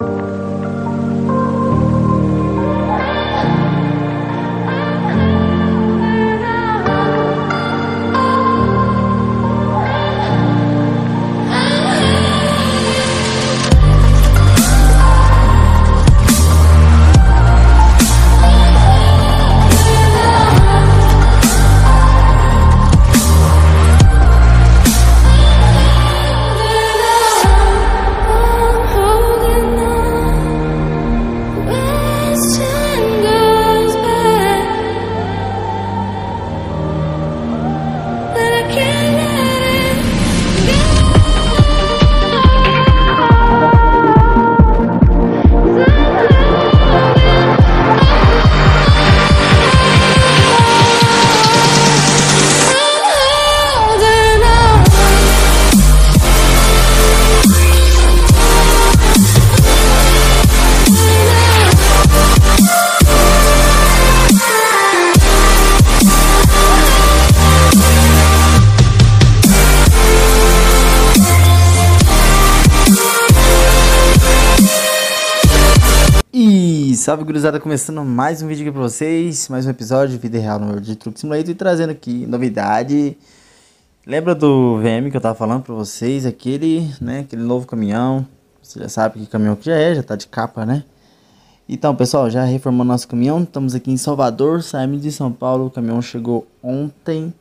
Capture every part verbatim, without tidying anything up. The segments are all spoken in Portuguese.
Salve gurizada, começando mais um vídeo aqui pra vocês, mais um episódio de vida real no World Truck Simulator e trazendo aqui novidade. Lembra do V M que eu tava falando pra vocês, aquele, né, aquele novo caminhão. Você já sabe que caminhão que já é, já tá de capa, né? Então pessoal, já reformou nosso caminhão, estamos aqui em Salvador, saímos de São Paulo, o caminhão chegou ontem,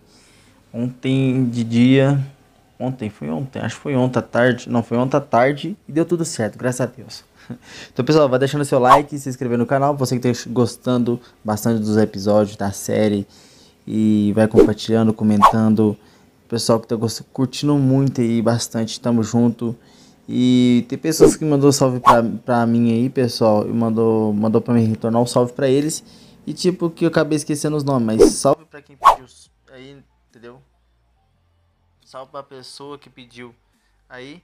ontem de dia, ontem, foi ontem, acho que foi ontem à tarde, não, foi ontem à tarde e deu tudo certo, graças a Deus. Então pessoal, vai deixando seu like, se inscrever no canal, você que está gostando bastante dos episódios da série e vai compartilhando, comentando. Pessoal que está curtindo muito aí, bastante, tamo junto. E tem pessoas que mandou salve pra, pra mim aí, pessoal, e mandou, mandou pra mim retornar um salve pra eles. E tipo, que eu acabei esquecendo os nomes, mas salve pra quem pediu aí, entendeu? Salve pra pessoa que pediu aí.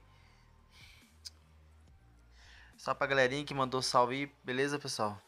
Só pra galerinha que mandou salve aí, beleza pessoal?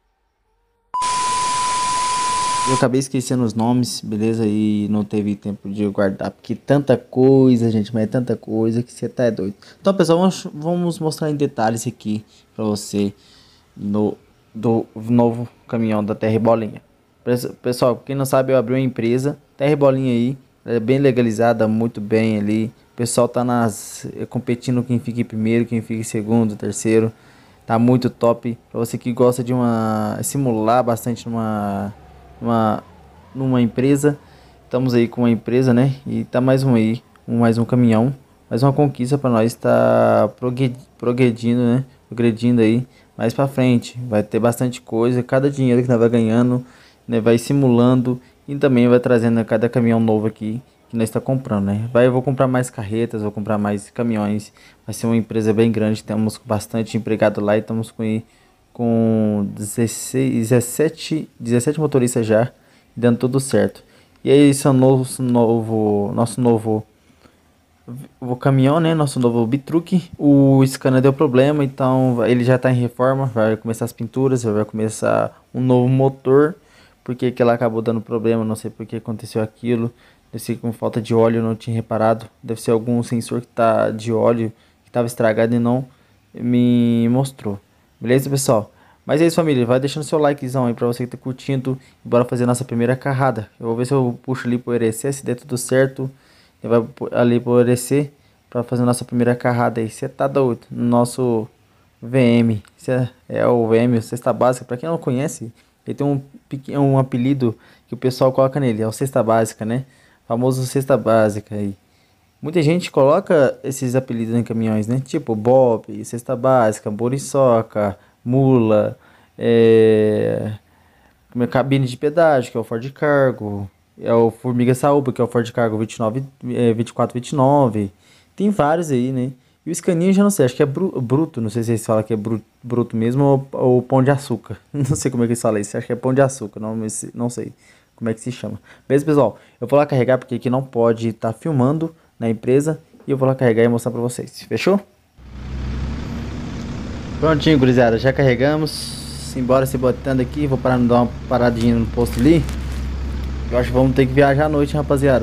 Eu acabei esquecendo os nomes, beleza? E não teve tempo de guardar, porque tanta coisa, gente, mas é tanta coisa que você tá é doido. Então pessoal, vamos, vamos mostrar em detalhes aqui pra você no, do novo caminhão da Terra e Bolinha. Pessoal, quem não sabe, eu abri uma empresa, Terra e Bolinha aí, é bem legalizada, muito bem ali. O pessoal tá nas, competindo quem fica em primeiro, quem fica em segundo, terceiro. Tá muito top. Pra você que gosta de uma simular bastante numa, numa, numa empresa. Estamos aí com uma empresa, né? E tá mais um aí, um, mais um caminhão. Mais uma conquista para nós. Tá progredindo, né? Progredindo aí mais pra frente. Vai ter bastante coisa. Cada dinheiro que nós vai ganhando, né? Vai simulando. E também vai trazendo cada caminhão novo aqui que nós está comprando, né? Vai, eu vou comprar mais carretas, vou comprar mais caminhões. Vai ser uma empresa bem grande, temos bastante empregado lá e estamos com, com dezesseis, dezessete, dezessete motoristas já, dando tudo certo. E aí esse é o nosso novo, nosso novo o caminhão, né? Nosso novo bitruck. O scanner deu problema, então ele já está em reforma, vai começar as pinturas, vai começar um novo motor, porque que ela acabou dando problema, não sei por que aconteceu aquilo. Deve ser com falta de óleo, eu não tinha reparado. Deve ser algum sensor que tá de óleo que estava estragado e não me mostrou. Beleza, pessoal? Mas é isso, família. Vai deixando seu likezão aí pra você que tá curtindo. E bora fazer nossa primeira carrada. Eu vou ver se eu puxo ali pro E C, se der tudo certo. E vai ali pro E C pra fazer nossa primeira carrada aí. Você tá doido? No nosso V M. Cê é o V M, Cesta Básica. Pra quem não conhece, ele tem um, um apelido que o pessoal coloca nele. É o Cesta Básica, né? Famoso Cesta Básica aí. Muita gente coloca esses apelidos em caminhões, né? Tipo Bob, Cesta Básica, Boriçoca, Mula, é... cabine de pedágio, que é o Ford Cargo, é o Formiga Saúba, que é o Ford Cargo vinte e nove, é, vinte e quatro vinte e nove. Tem vários aí, né? E o Scaninho eu já não sei, acho que é bru bruto, não sei se eles falam que é bru bruto mesmo ou, ou pão de açúcar. Não sei como é que eles falam isso, acho que é pão de açúcar, não, não sei como é que se chama. Beleza, pessoal? Eu vou lá carregar porque aqui não pode estar tá filmando na empresa. E eu vou lá carregar e mostrar pra vocês. Fechou? Prontinho, gurizada. Já carregamos. Embora se botando aqui. Vou parar, dar uma paradinha no posto ali. Eu acho que vamos ter que viajar à noite, rapaziada.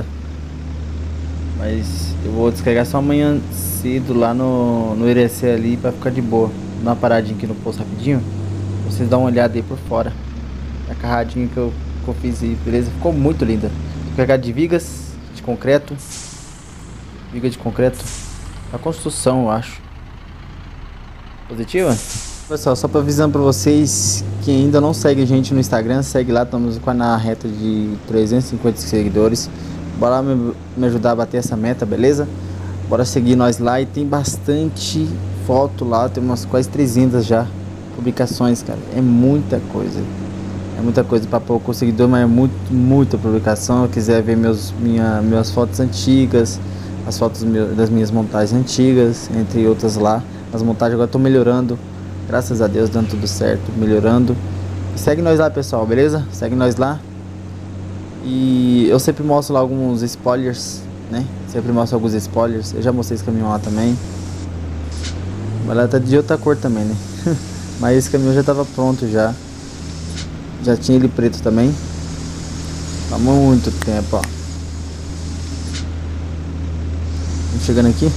Mas eu vou descarregar só amanhã cedo lá no, no I R C ali pra ficar de boa. Dar uma paradinha aqui no posto rapidinho. Vocês dão uma olhada aí por fora. A carradinha que eu, que eu fiz aí, beleza? Ficou muito linda. Tô carregado de vigas, de concreto. Viga de concreto. A construção, eu acho. Positiva? Pessoal, só pra avisando pra vocês que ainda não segue a gente no Instagram, segue lá, estamos quase na reta de trezentos e cinquenta seguidores. Bora me, me ajudar a bater essa meta, beleza? Bora seguir nós lá e tem bastante foto lá, tem umas quase trezentas já publicações, cara. É muita coisa. É muita coisa pra pouco seguidor, mas é muito, muita publicação. Se quiser ver meus, minha, minhas fotos antigas, as fotos das minhas montagens antigas, entre outras lá. As montagens agora estão melhorando. Graças a Deus, dando tudo certo, melhorando. E segue nós lá, pessoal, beleza? Segue nós lá. E eu sempre mostro lá alguns spoilers, né? Sempre mostro alguns spoilers. Eu já mostrei esse caminhão lá também. Mas ela tá de outra cor também, né? Mas esse caminhão já tava pronto já. Já tinha ele preto também. Há muito tempo, ó. Vamos chegando aqui.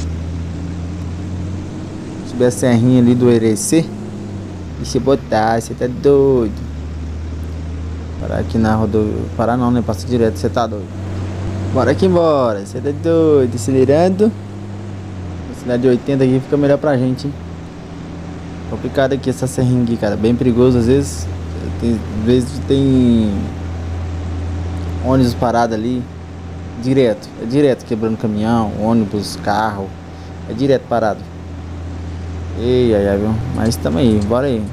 Subir a serrinha ali do Erecê. E se botar, você tá doido. Parar aqui na rodovia. Parar não, né? Passa direto, você tá doido. Bora aqui embora, você tá doido. Acelerando. Velocidade de oitenta aqui fica melhor pra gente, hein? Complicado aqui essa serrinha aqui, cara. Bem perigoso às vezes. Tem, às vezes tem ônibus parado ali. Direto. É direto quebrando caminhão, ônibus, carro. É direto parado. Ei, ai, ai, viu? Mas tamo aí, bora aí.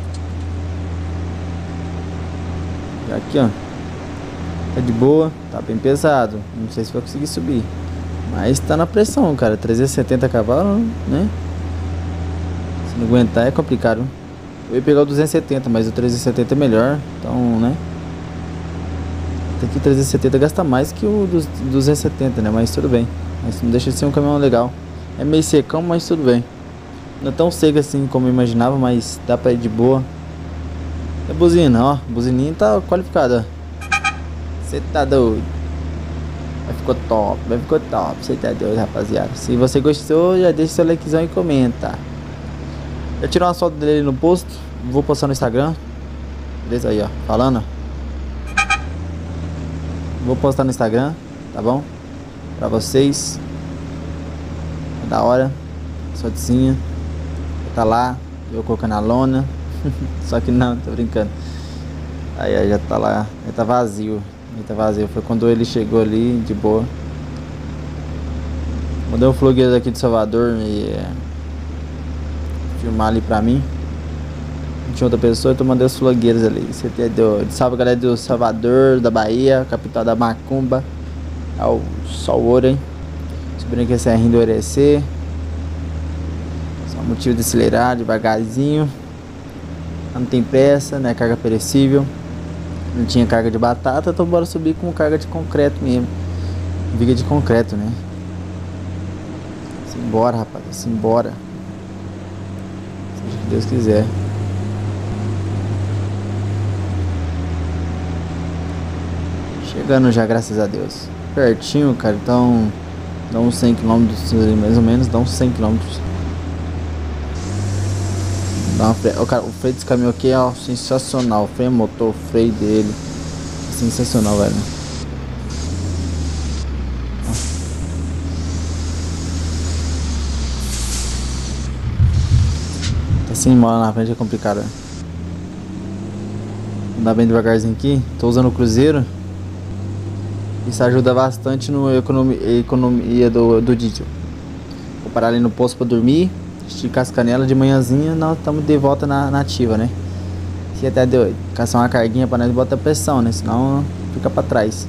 Aqui, ó. Tá de boa, tá bem pesado. Não sei se vai conseguir subir. Mas tá na pressão, cara. trezentos e setenta cavalos, né? Se não aguentar é complicado. Eu ia pegar o duzentos e setenta, mas o trezentos e setenta é melhor. Então, né? Até que o trezentos e setenta gasta mais que o dos duzentos e setenta, né? Mas tudo bem. Mas não deixa de ser um caminhão legal. É meio secão, mas tudo bem. Não é tão seco assim como eu imaginava, mas dá pra ir de boa. É buzina, ó. Buzininha tá qualificada. Você tá doido. Vai ficou top, vai ficou top. Você tá doido, rapaziada. Se você gostou, já deixa seu likezão e comenta. Eu tirei uma foto dele no posto. Vou postar no Instagram. Beleza aí, ó. Falando, ó. Vou postar no Instagram, tá bom? Pra vocês. É da hora. Fotinha. Tá lá, eu colocando a lona. Só que não, tô brincando. Aí, aí já tá lá, ele tá vazio. Ele tá vazio, foi quando ele chegou ali, de boa. Mandei um flogueiro aqui de Salvador e é, filmar ali pra mim. Não tinha outra pessoa, então mandei os flogueiros ali. Você entendeu? Salve, galera do Salvador, da Bahia, capital da Macumba. Ao sol ouro, hein? Subindo aqui a serrinha do Erecê. Motivo de acelerar devagarzinho. Não tem pressa, né? Carga perecível. Não tinha carga de batata, então bora subir com carga de concreto mesmo. Viga de concreto, né? Simbora, rapaz. Simbora. Seja o que Deus quiser. Chegando já, graças a Deus. Pertinho, cara. Então, dá uns cem quilômetros, mais ou menos. Dá uns cem quilômetros. Fre... O, cara, o freio desse caminhão aqui é ó, sensacional. O freio motor, o freio dele é sensacional, velho. Tá sem mola na frente, é complicado. Andar bem devagarzinho aqui. Tô usando o cruzeiro. Isso ajuda bastante no economia, economia do, do diesel. Vou parar ali no posto pra dormir. Esticar as canelas de manhãzinha, nós estamos de volta na, na ativa, né? Se até doido, caçar uma carguinha para nós botar pressão, né? Senão fica para trás.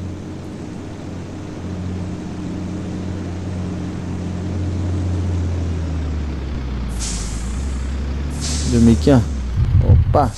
Dormir aqui, ó. Opa!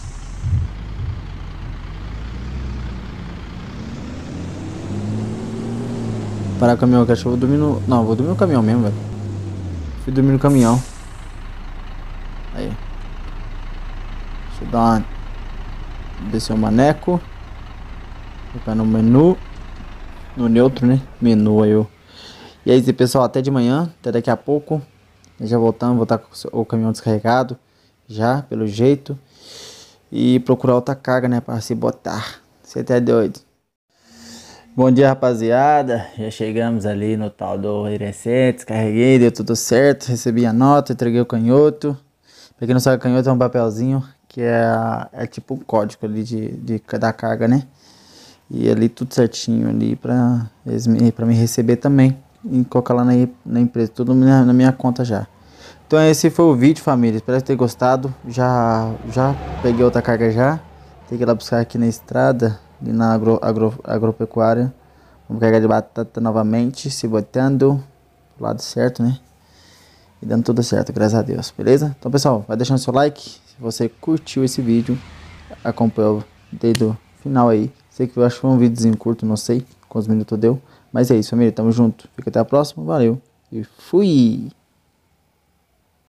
Parar o caminhão, que acho que eu vou dormir no... Não, vou dormir no caminhão mesmo, velho. Fui dormir no caminhão. Aí. Deixa eu dar uma... Descer o maneco. Colocar no menu. No neutro, né? Menu aí eu. E aí, pessoal, até de manhã. Até daqui a pouco. Já voltamos, voltar com o caminhão descarregado, já, pelo jeito. E procurar outra carga, né, para se botar. Você tá doido. Bom dia, rapaziada. Já chegamos ali no tal do Irecê, descarreguei, deu tudo certo. Recebi a nota, entreguei o canhoto. Pra quem não sabe, canhoto é um papelzinho que é, é tipo o código ali de, de, da carga, né? E ali tudo certinho ali pra, eles me, pra me receber também. E colocar lá na, na empresa, tudo na, na minha conta já. Então esse foi o vídeo, família. Espero ter gostado. Já, já peguei outra carga já. Tem que ir lá buscar aqui na estrada, ali na agro, agro, agropecuária. Vamos carregar de batata novamente, se botando do lado certo, né? E dando tudo certo, graças a Deus, beleza? Então pessoal, vai deixando seu like. Se você curtiu esse vídeo, acompanhou desde o final aí. Sei que eu acho que foi um videozinho curto, não sei quantos minutos deu. Mas é isso, família, tamo junto. Fica até a próxima, valeu e fui!